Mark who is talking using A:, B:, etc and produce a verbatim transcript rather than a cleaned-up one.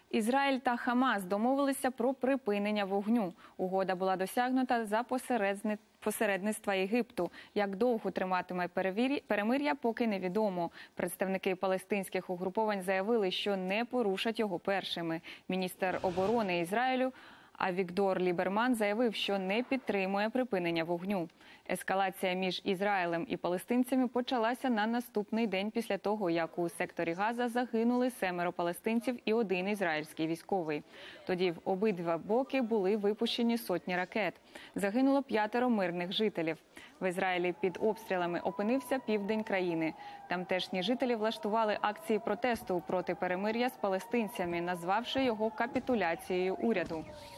A: Ізраїль та Хамас домовилися про припинення вогню. Угода була досягнута за посередництва Єгипту. Як довго триматиме перемир'я, поки невідомо. Представники палестинських угруповань заявили, що не порушать його першими. Міністр оборони Ізраїлю Авігдор Ліберман заявив, що не підтримує припинення вогню. Ескалація між Ізраїлем і палестинцями почалася на наступний день після того, як у секторі Газа загинули семеро палестинців і один ізраїльський військовий. Тоді в обидва боки були випущені сотні ракет. Загинуло п'ятеро мирних жителів. В Ізраїлі під обстрілами опинився південь країни. Тамтешні жителі влаштували акції протесту проти перемир'я з палестинцями, назвавши його капітуляцією уряду.